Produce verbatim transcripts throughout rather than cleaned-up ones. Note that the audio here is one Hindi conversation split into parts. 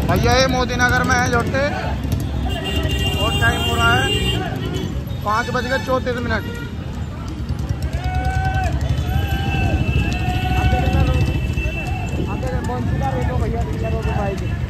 भैया ये मोदी नगर में है जोटे और टाइम हो रहा है पाँच बज के चौंतीस मिनट। भैया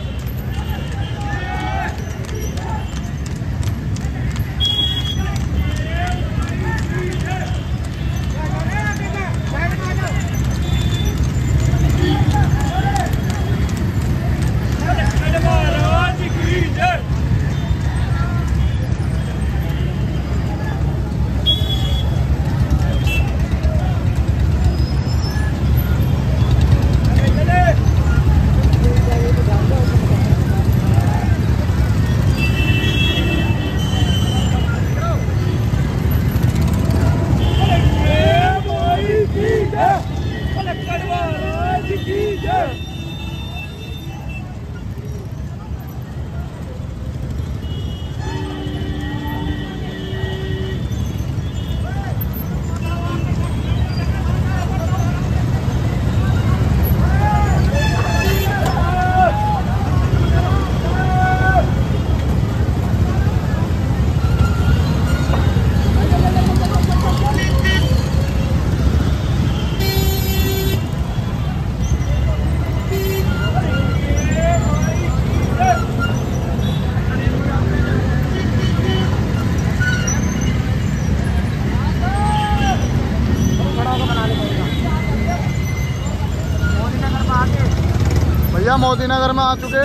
मोदी नगर में आ चुके।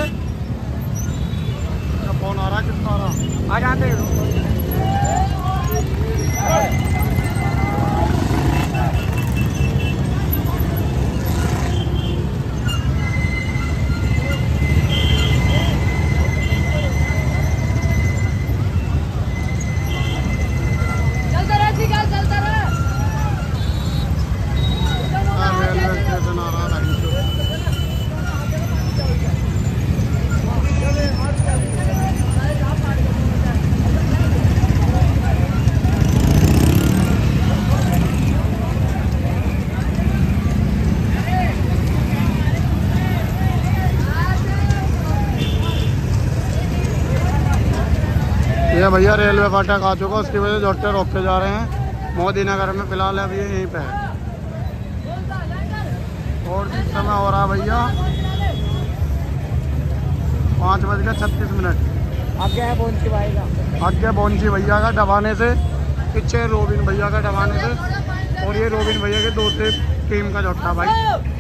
फोन आ रहा है, कितना आ रहा? आ जाते हैं। चलता रहे ठीक है, चलता रहे। रेलवे स्टेशन आ रहा है। ये भैया रेलवे फाटक आ चुका, उसकी वजह से जोटे रोक के जा रहे हैं। मोदी नगर में फिलहाल अभी यहीं पे है और जिस समय हो रहा भैया पाँच बज के छत्तीस मिनट। आगे है बोंची भाई का, आगे बोंची भैया का दबाने से, पीछे रोबिन भैया का दबाने से, और ये रोबिन भैया के दूसरे टीम का जोटा भाई।